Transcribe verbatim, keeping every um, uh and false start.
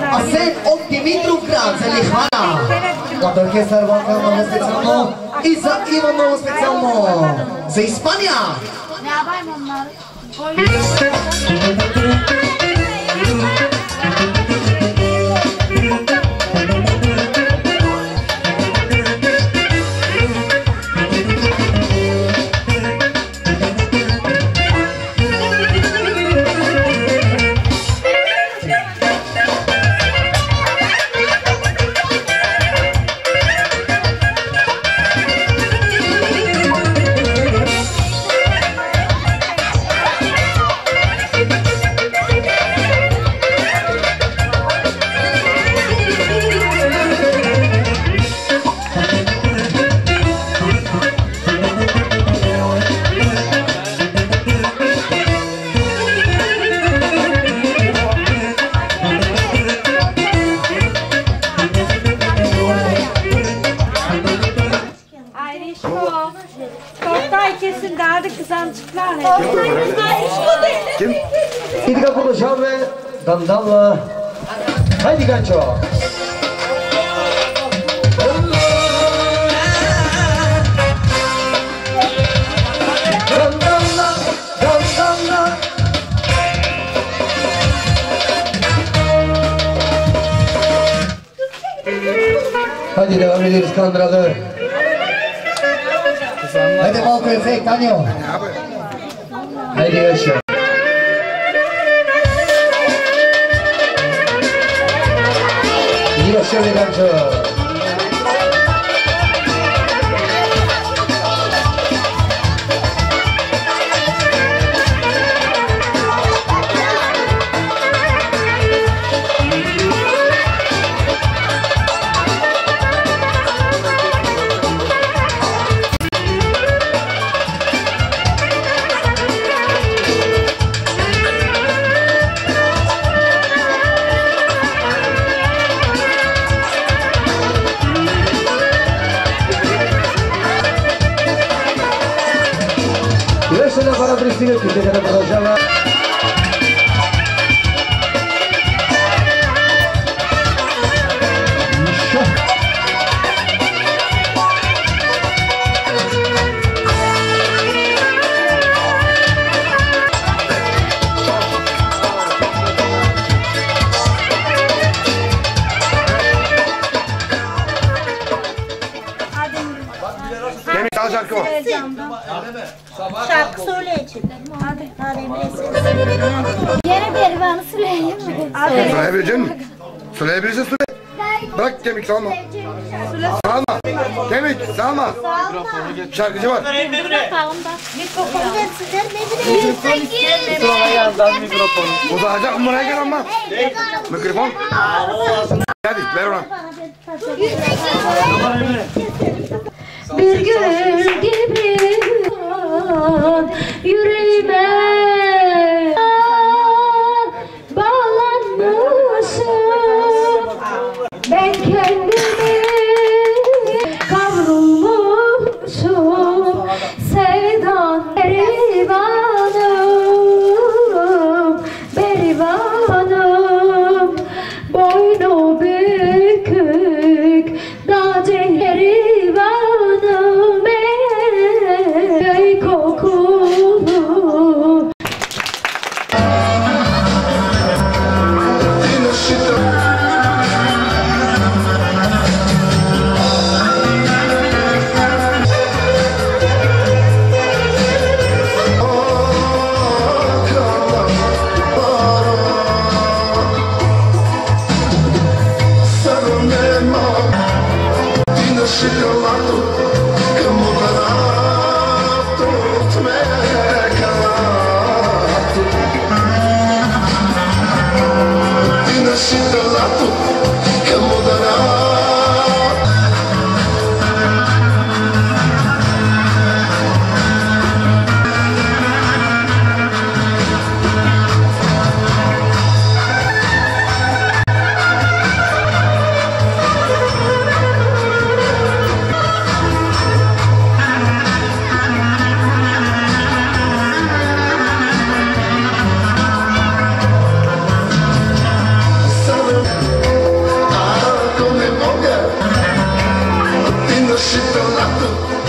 A sen od Димитровград за Лихвана. От оркестър Вълка много специално и за Иво много специално. За Испания. Kim? И така продължаваме Дандала. Хайди, Ганчо! Дандала, Дандала. Хайди, devam ediyoruz Kandıralı. Haydi malko efekt, Anyo. Haydi yaşa. İyi yaşa Veganco. Para Pristina, que te queda продолжала. Еще. Yemek al şarkı o. Şarkı söyleyecek. Hadi. Hadi. Yere berivanı söyleyeyim mi? Söyleyebilecek misin? Söyleyebilirsin söyle. Bırak kemik salma. Salma. Kemik salma. Şarkıcı var. Mikrofonu versinler ne bileyim. Uzayacak mı buraya gel ama. Mikrofon. Hadi ver ona. Bir gül gibi yüreğime bağlanmışım. Ben kendimi kavrulmuşum. Sevdan berivanım, berivanım. Boynu bükük, dağcı berivanım. Ey kokulu. Lasciate